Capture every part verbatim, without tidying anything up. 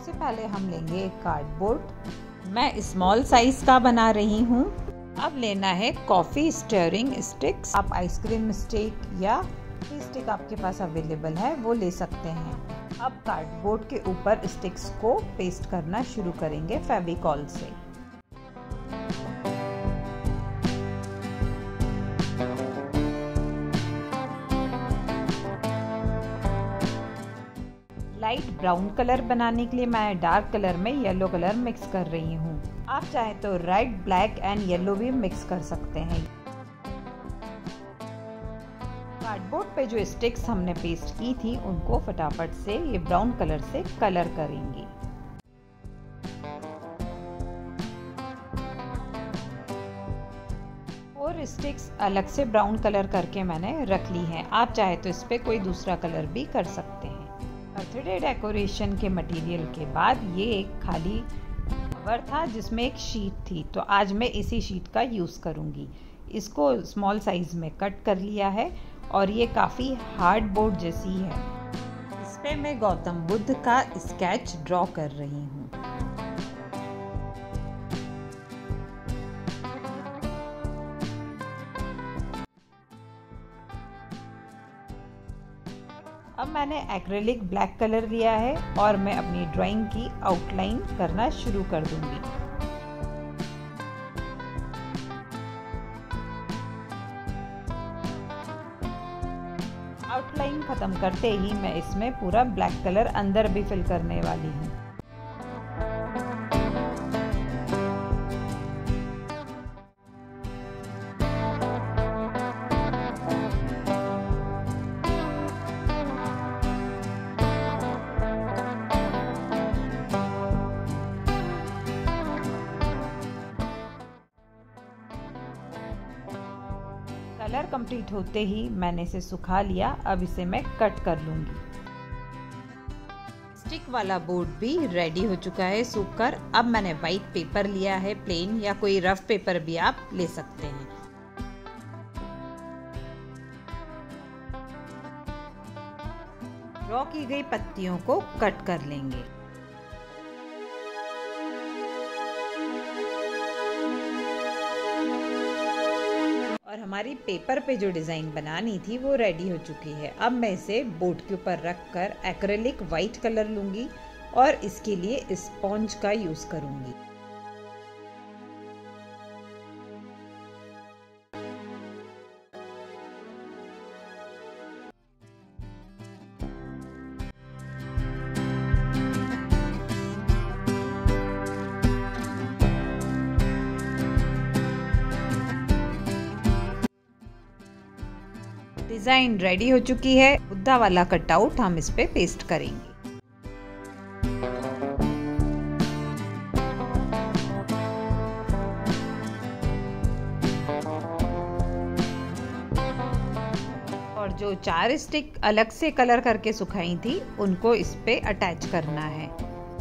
सबसे पहले हम लेंगे एक कार्डबोर्ड। मैं स्मॉल साइज का बना रही हूँ। अब लेना है कॉफ़ी स्टियरिंग स्टिक्स। आप आइसक्रीम स्टिक या स्टिक आपके पास अवेलेबल है वो ले सकते हैं। अब कार्डबोर्ड के ऊपर स्टिक्स को पेस्ट करना शुरू करेंगे फेविकॉल से। लाइट ब्राउन कलर बनाने के लिए मैं डार्क कलर में येलो कलर मिक्स कर रही हूँ। आप चाहे तो रेड, ब्लैक एंड येलो भी मिक्स कर सकते हैं। कार्डबोर्ड पे जो स्टिक्स हमने पेस्ट की थी उनको फटाफट से ये ब्राउन कलर से कलर करेंगे। और स्टिक्स अलग से ब्राउन कलर करके मैंने रख ली हैं। आप चाहे तो इस पे कोई दूसरा कलर भी कर सकते हैं। बर्थडे डेकोरेशन के मटेरियल के बाद ये एक खाली कवर था जिसमें एक शीट थी, तो आज मैं इसी शीट का यूज़ करूँगी। इसको स्मॉल साइज में कट कर लिया है और ये काफ़ी हार्ड बोर्ड जैसी है। इस पे मैं गौतम बुद्ध का स्केच ड्रॉ कर रही हूँ। अब मैंने एक्रेलिक ब्लैक कलर लिया है और मैं अपनी ड्राइंग की आउटलाइन करना शुरू कर दूंगी। आउटलाइन खत्म करते ही मैं इसमें पूरा ब्लैक कलर अंदर भी फिल करने वाली हूँ। कलर कंप्लीट होते ही मैंने इसे सुखा लिया। अब इसे मैं कट कर लूंगी। स्टिक वाला बोर्ड भी रेडी हो चुका है सूखकर। अब मैंने वाइट पेपर लिया है, प्लेन या कोई रफ पेपर भी आप ले सकते हैं। ड्रॉ की गई पत्तियों को कट कर लेंगे। और हमारी पेपर पे जो डिज़ाइन बनानी थी वो रेडी हो चुकी है। अब मैं इसे बोर्ड के ऊपर रख कर एक्रेलिक वाइट कलर लूँगी और इसके लिए स्पॉन्ज का यूज़ करूँगी। डिज़ाइन रेडी हो चुकी है। बुद्धा वाला कटआउट हम इस पे पेस्ट करेंगे। और जो चार स्टिक अलग से कलर करके सुखाई थी उनको इस पे अटैच करना है।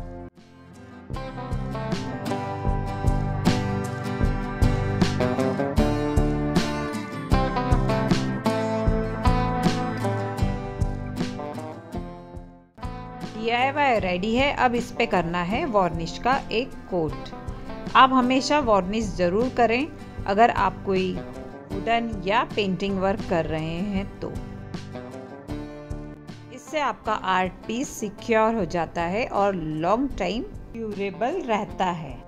डी आई वाई रेडी है। अब इस पे करना है वार्निश का एक कोट। आप हमेशा वार्निश ज़रूर करें अगर आप कोई वुडन या पेंटिंग वर्क कर रहे हैं तो। इससे आपका आर्ट पीस सिक्योर हो जाता है और लॉन्ग टाइम ड्यूरेबल रहता है।